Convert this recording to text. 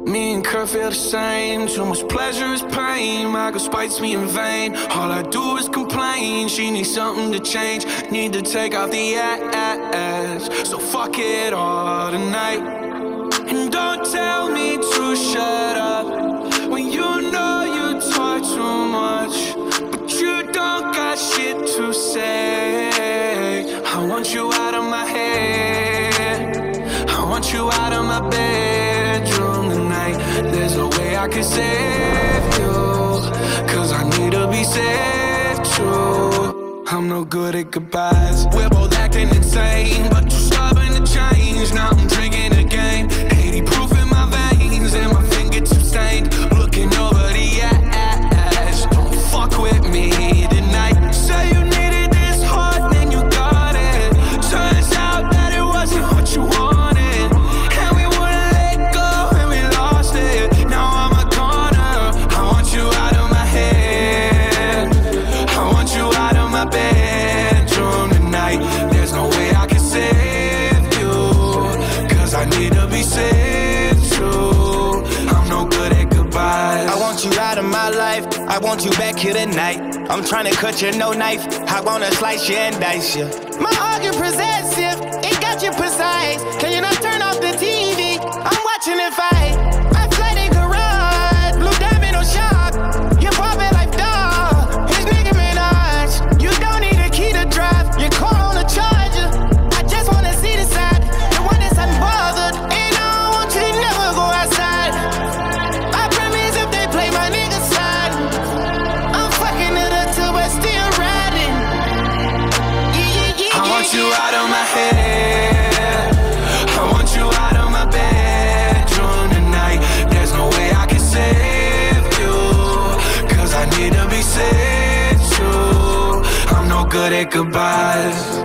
Me and Kurt feel the same. Too much pleasure is pain. My girl spites me in vain. All I do is complain. She needs something to change. Need to take off the ass. So fuck it all tonight. And don't tell me to shut up when you know you talk too much, but you don't got shit to say. I want you out of my head. I want you out of my bedroom tonight. There's no way I can save you, cause I need to be saved too. I'm no good at goodbyes. We're both acting insane, but you're stubborn to change. Now I'm drinking again, 80 proof in my veins, and my fingertips stained. Looking over the ass. Don't fuck with me tonight. Say you needed this hard, then you got it. Turns out that it wasn't what you wanted, and we wouldn't let go, and we lost it. Now I'm a goner. I want you out of my head. I want you out of my bedroom tonight. There's no way I can save you, cause I need to be saved too. I'm no good at goodbyes. I want you out of my life. I want you back here tonight. I'm trying to cut you, no knife. I wanna slice you and dice you. My heart get possessive, it got you precise. Can you not turn off the TV? I'm watching it fight. My flight in garage, blue diamond on shop. You pop it like dog, his nigga Minaj. You don't need a key to drive, your car on a charger. I just wanna see the side, the one that's unbothered. And I don't want you to never go outside. I promise if they play my nigga side, I'm fucking it up too, but still riding. I want you out of my head. I want you out of my bedroom tonight. There's no way I can save you, cause I need to be saved too. I'm no good at goodbyes.